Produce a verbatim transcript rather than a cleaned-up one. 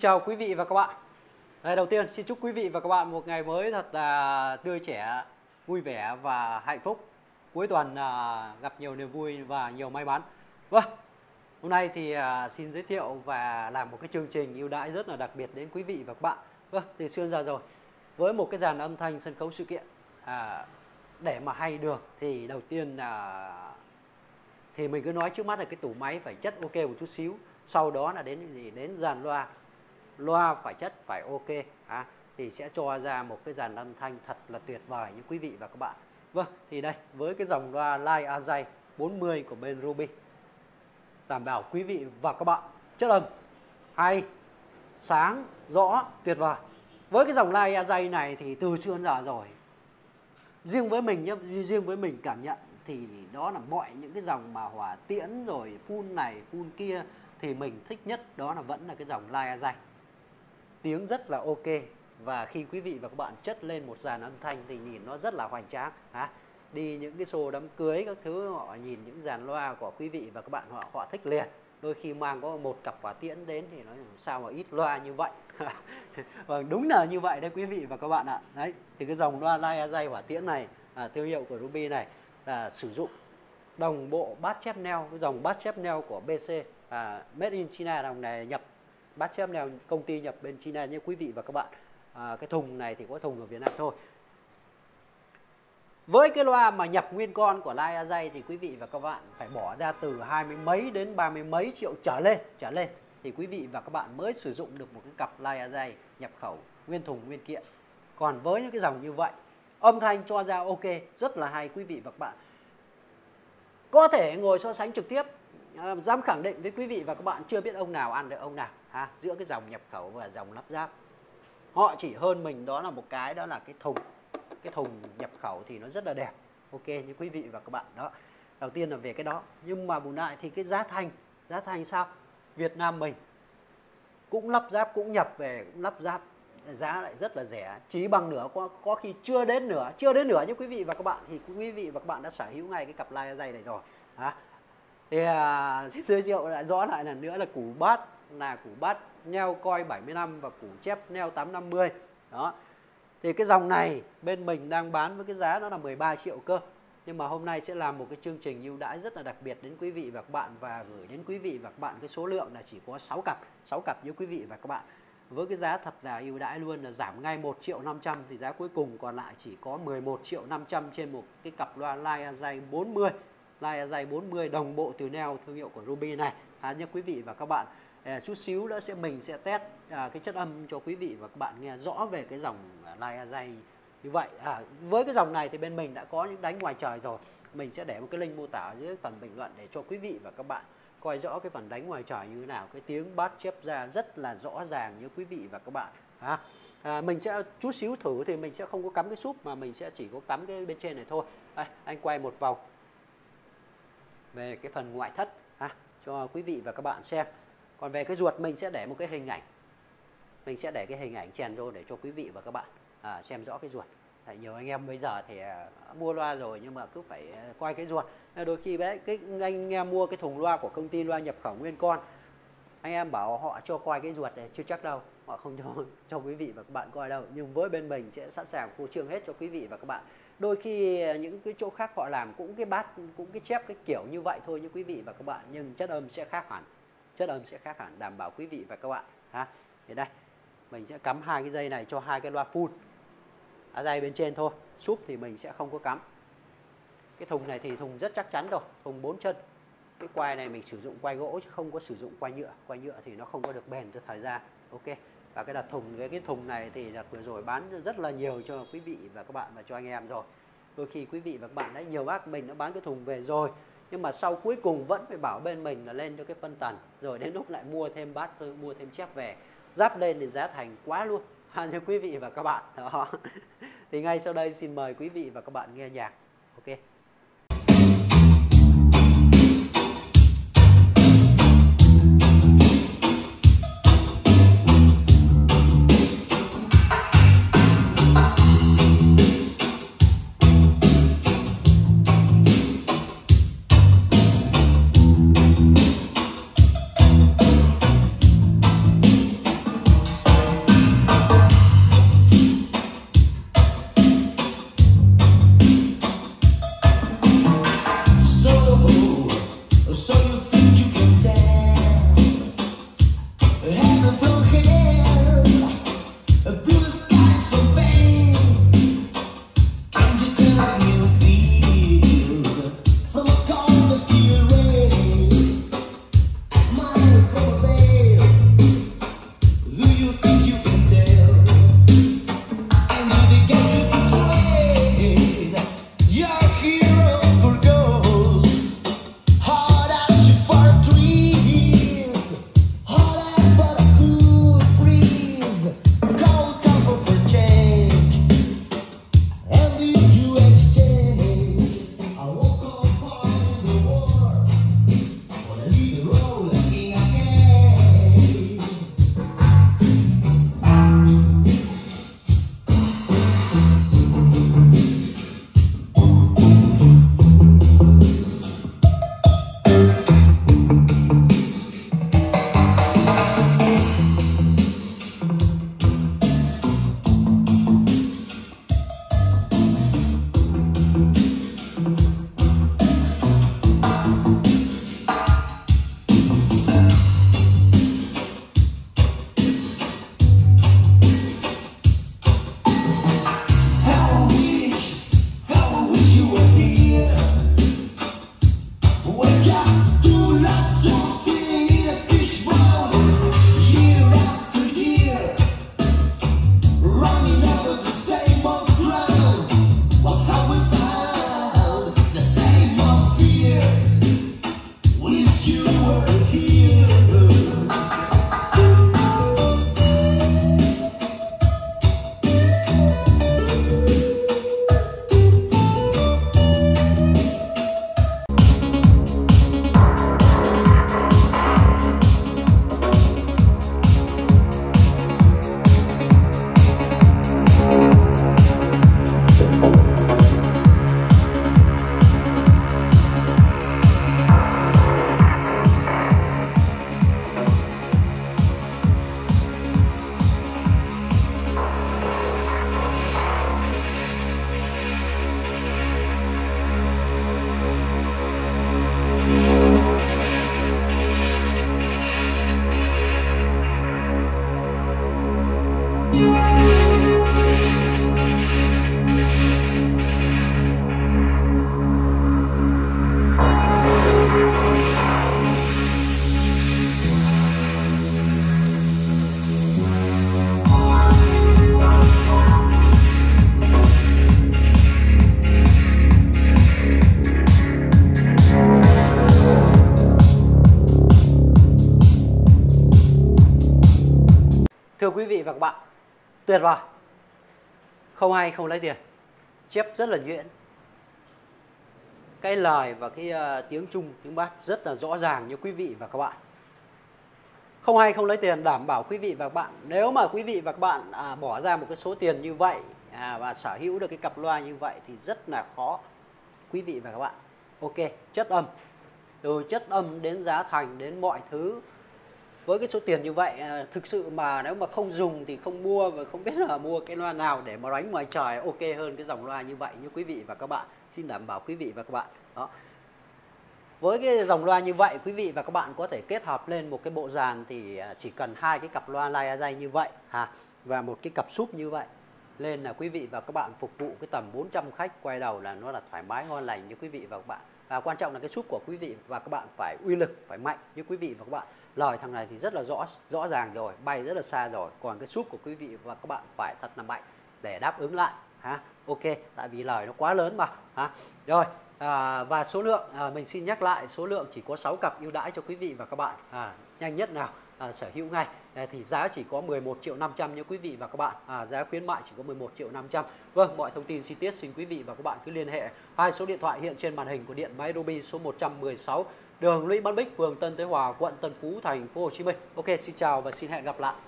chào quý vị và các bạn. Đây, đầu tiên xin chúc quý vị và các bạn một ngày mới thật là tươi trẻ, vui vẻ và hạnh phúc. Cuối tuần à, gặp nhiều niềm vui và nhiều may mắn. Vâng, hôm nay thì à, xin giới thiệu và làm một cái chương trình ưu đãi rất là đặc biệt đến quý vị và các bạn. Vâng, từ xưa giờ rồi, với một cái dàn âm thanh sân khấu sự kiện à, để mà hay được thì đầu tiên là thì mình cứ nói trước mắt là cái tủ máy phải chất ok một chút xíu. Sau đó là đến gì đến dàn loa, loa phải chất phải ok à, thì sẽ cho ra một cái dàn âm thanh thật là tuyệt vời như quý vị và các bạn. Vâng, thì đây với cái dòng loa Live Azay bốn mươi của bên Ruby, đảm bảo quý vị và các bạn chất âm hay, sáng, rõ, tuyệt vời. Với cái dòng Live Azay này thì từ xưa đến giờ rồi, riêng với mình nhé, riêng với mình cảm nhận thì đó là mọi những cái dòng mà hỏa tiễn rồi phun này phun kia thì mình thích nhất đó là vẫn là cái dòng Live Azay. Tiếng rất là ok, và khi quý vị và các bạn chất lên một dàn âm thanh thì nhìn nó rất là hoành tráng. À, đi những cái show đám cưới các thứ, họ nhìn những dàn loa của quý vị và các bạn họ họ thích liền. Đôi khi mang có một cặp hỏa tiễn đến thì nói sao mà ít loa như vậy. Vâng, đúng là như vậy đấy quý vị và các bạn ạ. Đấy, thì cái dòng loa Live Azay hỏa tiễn này, à, thương hiệu của Ruby này là sử dụng đồng bộ bass channel, cái dòng bass channel của bê xê, à, made in China. Dòng này nhập bass channel công ty nhập bên China nhé quý vị và các bạn. À, cái thùng này thì có thùng ở Việt Nam thôi. Với cái loa mà nhập nguyên con của Live Azay thì quý vị và các bạn phải bỏ ra từ hai mươi mấy đến ba mươi mấy triệu trở lên trở lên thì quý vị và các bạn mới sử dụng được một cái cặp Live Azay nhập khẩu nguyên thùng nguyên kiện. Còn với những cái dòng như vậy, âm thanh cho ra ok, rất là hay quý vị và các bạn. Có thể ngồi so sánh trực tiếp, à, dám khẳng định với quý vị và các bạn chưa biết ông nào ăn được ông nào ha, giữa cái dòng nhập khẩu và dòng lắp ráp. Họ chỉ hơn mình đó là một cái, đó là cái thùng. Cái thùng nhập khẩu thì nó rất là đẹp, ok như quý vị và các bạn đó. Đầu tiên là về cái đó. Nhưng mà bù lại thì cái giá thành, giá thành sao? Việt Nam mình cũng lắp ráp, cũng nhập về, cũng lắp ráp, giá lại rất là rẻ, chỉ bằng nửa, có, có khi chưa đến nửa, chưa đến nửa như quý vị và các bạn, thì quý vị và các bạn đã sở hữu ngay cái cặp Live Azay này rồi. Đó. Thì à, xin giới thiệu lại rõ lại lần nữa là củ bass là củ bass neo coi bảy mươi lăm và củ chép neo tám năm mươi. Đó. Thì cái dòng này bên mình đang bán với cái giá nó là mười ba triệu cơ. Nhưng mà hôm nay sẽ làm một cái chương trình ưu đãi rất là đặc biệt đến quý vị và các bạn, và gửi đến quý vị và các bạn cái số lượng là chỉ có sáu cặp, sáu cặp với quý vị và các bạn. Với cái giá thật là ưu đãi luôn, là giảm ngay một triệu năm trăm, thì giá cuối cùng còn lại chỉ có mười một triệu năm trăm trên một cái cặp loa Live Azay bốn mươi. Live Azay bốn mươi đồng bộ từ neo thương hiệu của Ruby này. À, nhé quý vị và các bạn. À, chút xíu nữa sẽ mình sẽ test à, cái chất âm cho quý vị và các bạn nghe rõ về cái dòng Live Azay như vậy. À, với cái dòng này thì bên mình đã có những đánh ngoài trời rồi. Mình sẽ để một cái link mô tả dưới phần bình luận để cho quý vị và các bạn coi rõ cái phần đánh ngoài trời như thế nào. Cái tiếng bass chép ra rất là rõ ràng như quý vị và các bạn. À, à, mình sẽ chút xíu thử thì mình sẽ không có cắm cái súp, mà mình sẽ chỉ có cắm cái bên trên này thôi. Đây, anh quay một vòng về cái phần ngoại thất à, cho quý vị và các bạn xem. Còn về cái ruột mình sẽ để một cái hình ảnh, mình sẽ để cái hình ảnh chèn vô để cho quý vị và các bạn à, xem rõ cái ruột. Tại nhiều anh em bây giờ thì à, mua loa rồi nhưng mà cứ phải à, quay cái ruột. Đôi khi đấy, cái anh em mua cái thùng loa của công ty loa nhập khẩu nguyên con, anh em bảo họ cho quay cái ruột này, chưa chắc đâu, họ không cho cho quý vị và các bạn coi đâu. Nhưng với bên mình sẽ sẵn sàng phô trương hết cho quý vị và các bạn. Đôi khi những cái chỗ khác họ làm cũng cái bass, cũng cái chép cái kiểu như vậy thôi như quý vị và các bạn, nhưng chất âm sẽ khác hẳn, chất âm sẽ khác hẳn, đảm bảo quý vị và các bạn ha. Thì đây mình sẽ cắm hai cái dây này cho hai cái loa full ở dây bên trên thôi, súp thì mình sẽ không có cắm. Cái thùng này thì thùng rất chắc chắn rồi, thùng bốn chân. Cái quai này mình sử dụng quai gỗ chứ không có sử dụng quai nhựa, quai nhựa thì nó không có được bền cho thời gian. Ok. Và cái đặt thùng, cái cái thùng này thì đặt vừa rồi bán rất là nhiều cho quý vị và các bạn và cho anh em rồi. Đôi khi quý vị và các bạn đấy, nhiều bác mình đã bán cái thùng về rồi, nhưng mà sau cuối cùng vẫn phải bảo bên mình là lên cho cái phân tần, rồi đến lúc lại mua thêm bass, mua thêm chép về, giáp lên thì giá thành quá luôn ha, cho quý vị và các bạn. Đó. Thì ngay sau đây xin mời quý vị và các bạn nghe nhạc. Ok. và các bạn. Tuyệt vời. Không hay không lấy tiền. Chép rất là nhuyễn. Cái lời và cái uh, tiếng Trung, tiếng Bát rất là rõ ràng như quý vị và các bạn. Không hay không lấy tiền, đảm bảo quý vị và các bạn. Nếu mà quý vị và các bạn à, bỏ ra một cái số tiền như vậy à, và sở hữu được cái cặp loa như vậy thì rất là khó quý vị và các bạn. Ok, chất âm, từ chất âm đến giá thành đến mọi thứ, với cái số tiền như vậy à, thực sự mà nếu mà không dùng thì không mua, và không biết là mua cái loa nào để mà đánh ngoài trời ok hơn cái dòng loa như vậy như quý vị và các bạn. Xin đảm bảo quý vị và các bạn. Đó. Với cái dòng loa như vậy, quý vị và các bạn có thể kết hợp lên một cái bộ dàn thì chỉ cần hai cái cặp loa Lai như vậy ha, và một cái cặp súp như vậy lên là quý vị và các bạn phục vụ cái tầm bốn trăm khách quay đầu là nó là thoải mái ngon lành như quý vị và các bạn. Và quan trọng là cái súp của quý vị và các bạn phải uy lực, phải mạnh như quý vị và các bạn. Lời thằng này thì rất là rõ rõ ràng rồi, bay rất là xa rồi. Còn cái súp của quý vị và các bạn phải thật là mạnh để đáp ứng lại ha. Ok, tại vì lời nó quá lớn mà ha. Rồi. À, và số lượng à, mình xin nhắc lại, số lượng chỉ có sáu cặp ưu đãi cho quý vị và các bạn. À, nhanh nhất nào à, sở hữu ngay. À, thì giá chỉ có mười một triệu năm trăm như quý vị và các bạn. À, giá khuyến mại chỉ có mười một triệu năm trăm. Vâng, mọi thông tin chi tiết xin quý vị và các bạn cứ liên hệ hai số điện thoại hiện trên màn hình của điện máy Ruby số một trăm mười sáu, đường Lũy Bán Bích, phường Tân Thới Hòa, quận Tân Phú, thành phố Hồ Chí Minh. Ok, xin chào và xin hẹn gặp lại.